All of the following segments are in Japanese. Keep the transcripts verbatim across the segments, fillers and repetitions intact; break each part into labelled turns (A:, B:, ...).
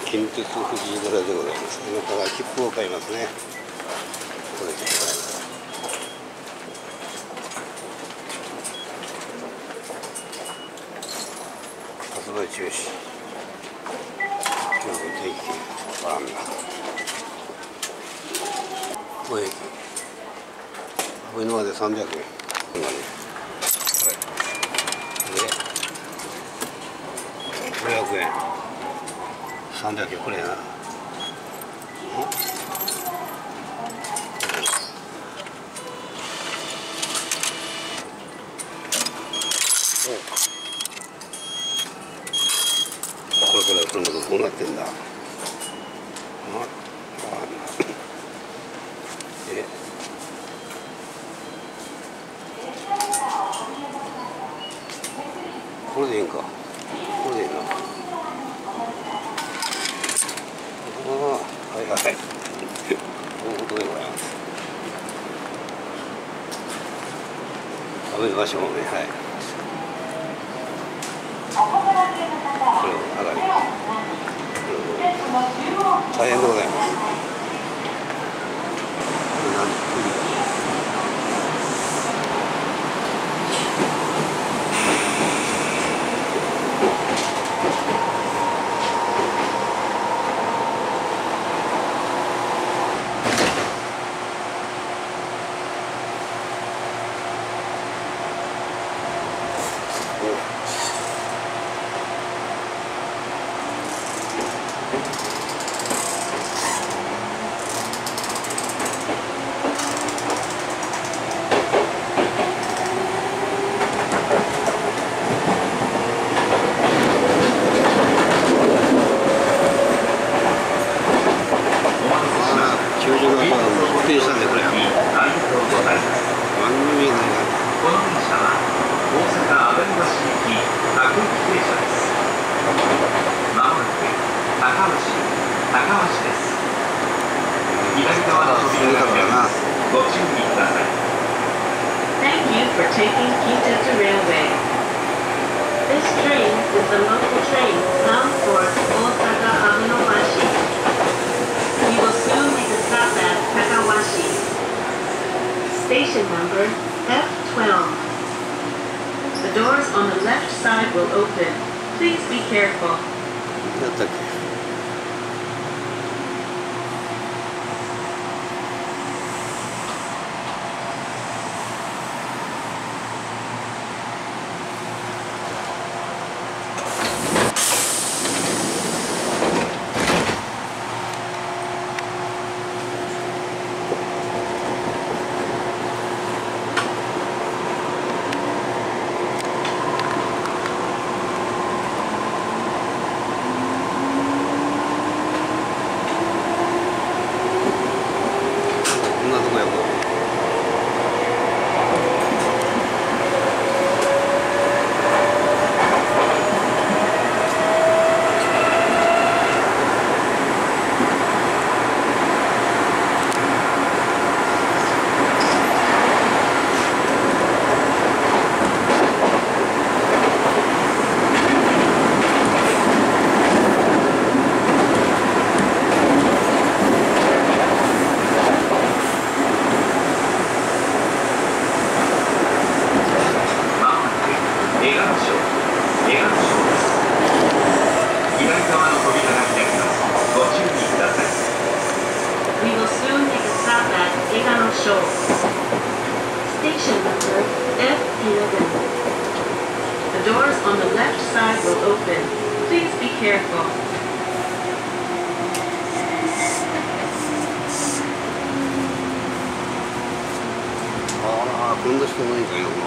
A: 近鉄藤井寺でございます。今から切符を買いますね。これで発売中止。今日の定期わからんな。小駅上野までさんびゃくえん。今ね、これでごひゃくえん、さんびゃくえん、これやな。これこれこれこうなってんだ。えこれでいいんか。これでいいな。ああ、はいはい。こういうことでございます。食べましょうね。はい。これを上がります。大変でございます。これなんで
B: Thank you for taking Kintetsu Railway. This train is the local train bound for Osaka Abenobashi. We will soon make a stop at Takawashi. Station number F twelve. The doors on the left side will open. Please be careful. Station number F eleven. The doors on the left side will open. Please be careful.
A: Ah,こんな人ないんかよな、だから。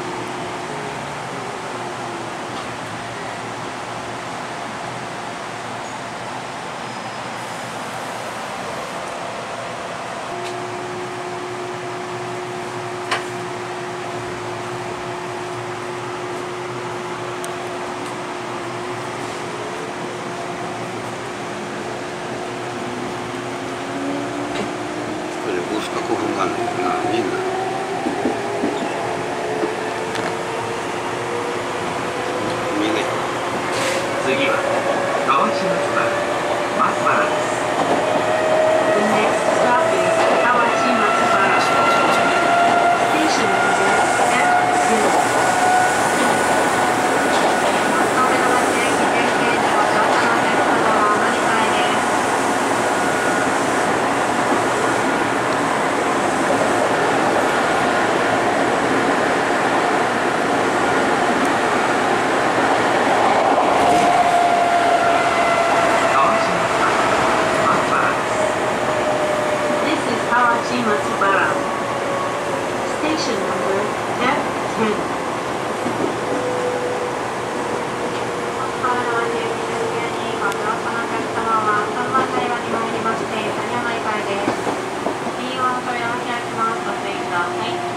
A: ごふんかんないかな、みんな。
B: 次は川島津原。 Matsubara. Station number F ten.
C: 神奈川県南宮にご乗車のお客様はさんばん台場に参りまして谷山以外です。ビーワン の扉を開きます。ご注意ください。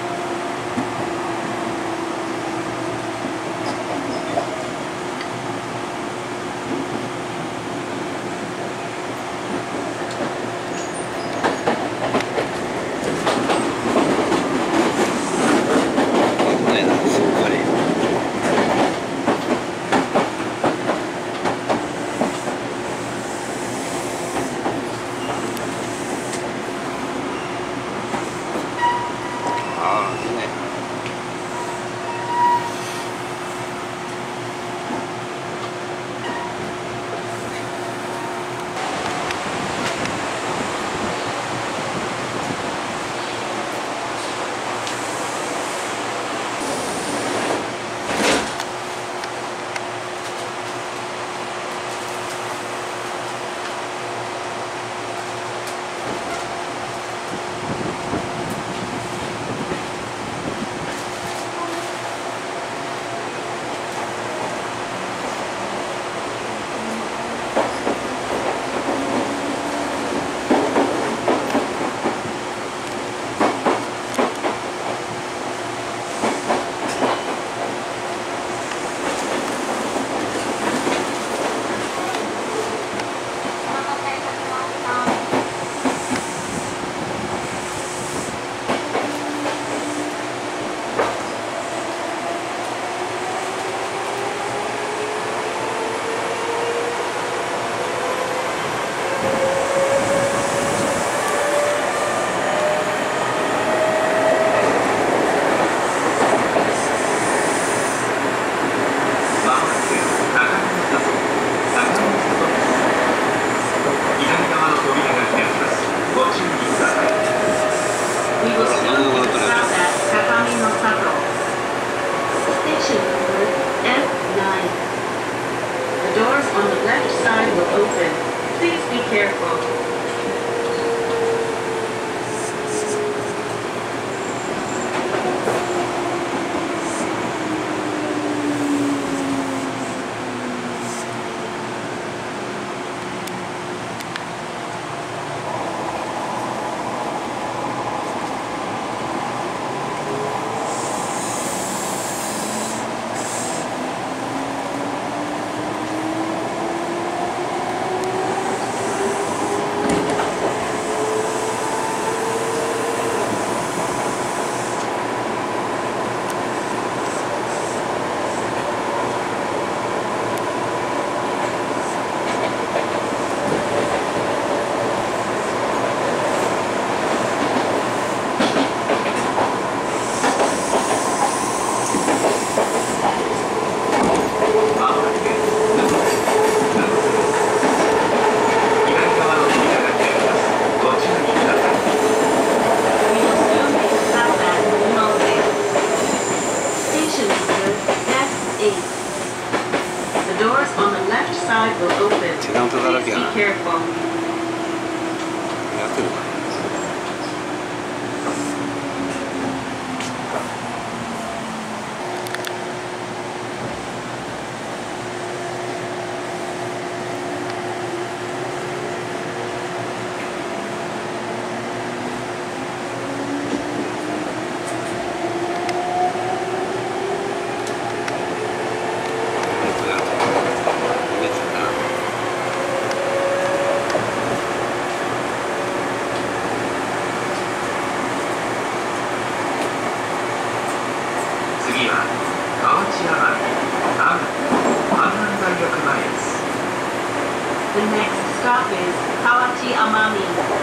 B: The next stop is Kawachi Amami.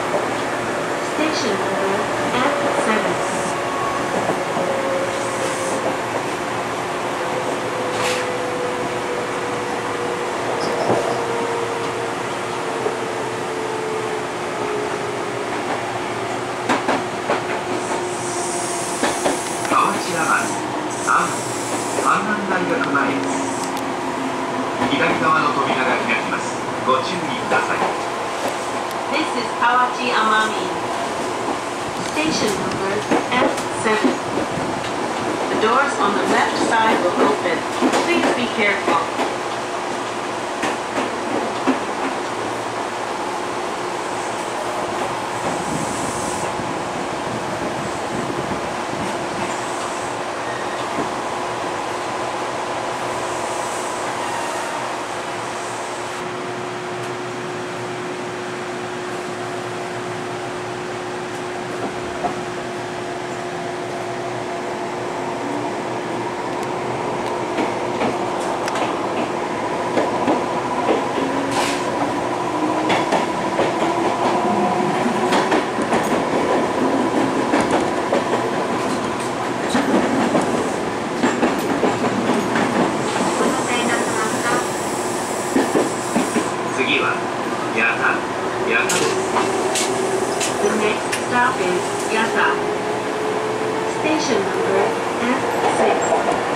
B: Station number F seven.
D: 左側の扉が開きます。ご注意ください。
B: This is Kawachi Amami. Station number F seven. The doors on the left side will open. Please be careful.
D: stop is Yasa. Station number F six.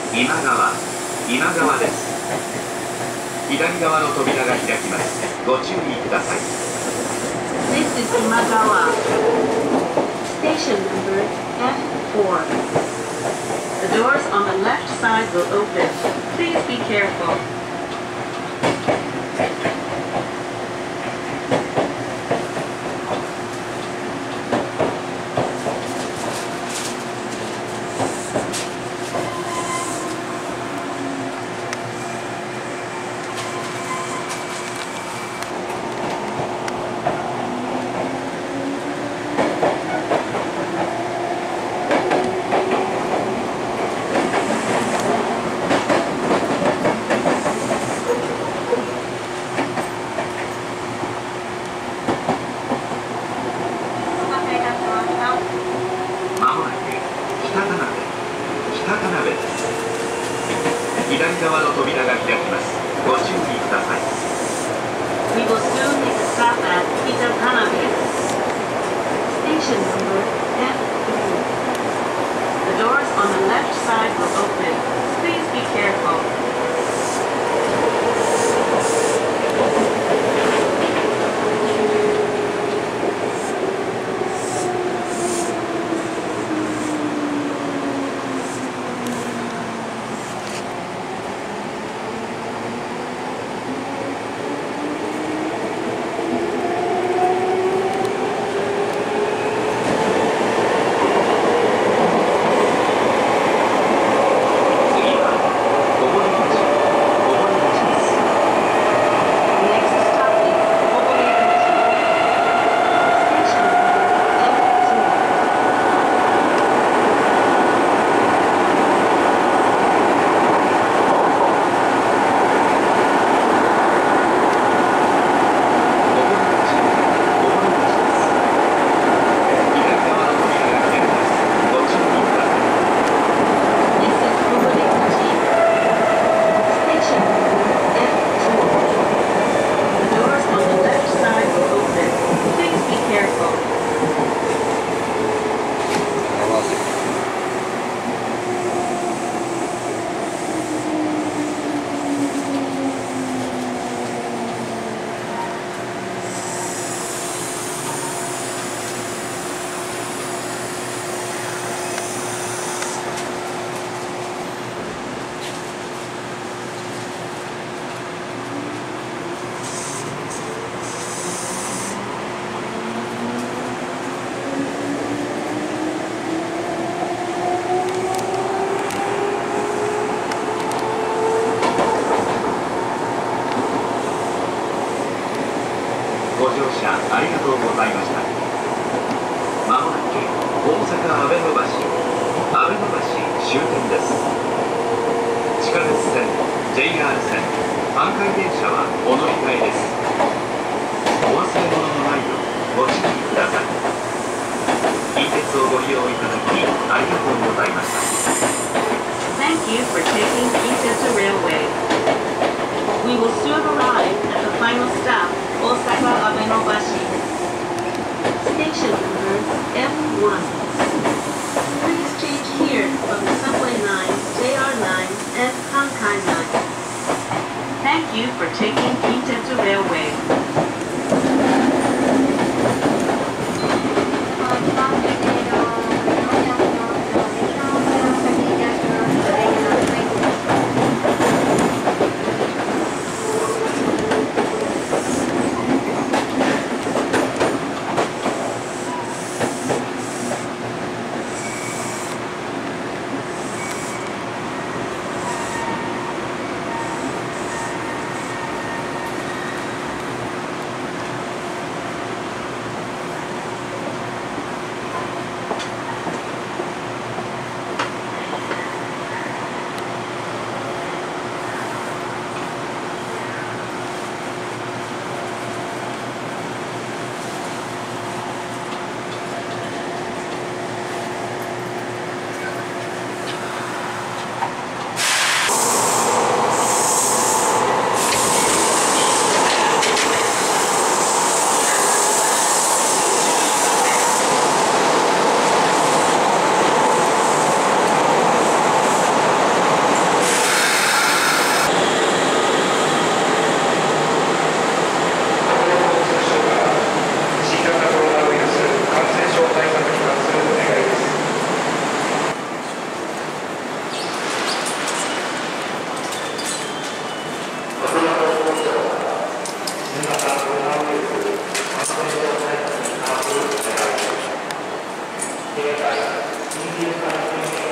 D: 今川今川です。左側の扉が開きます。ご注意ください。
B: This is Imagawa. Station number F four. The doors on the left side will open. Please be careful.
D: 左側の扉が開きます。ご注意ください。
B: We will soon make a stop at Kitakanabe. Station number F three. The doors on the left side will open. Please be careful.
D: ご乗車ありがとうございました。まもなく大阪阿部野橋阿部野橋終点です。地下鉄線 ジェイアール 線阪堺電車はお乗り換えです。お忘れ物のないようご注意ください。近鉄をご利用いただきありがとうございました。
B: Thank you for taking Kintetsu Railway. We will soon arrive at the final stop, Osaka Abenobashi. Station number F one. Please change here from the subway line, J R line, and Hankai line. Thank you for taking Kintetsu Railway.
C: ご乗車ありがとうございました。
E: 現在、緊急事態宣言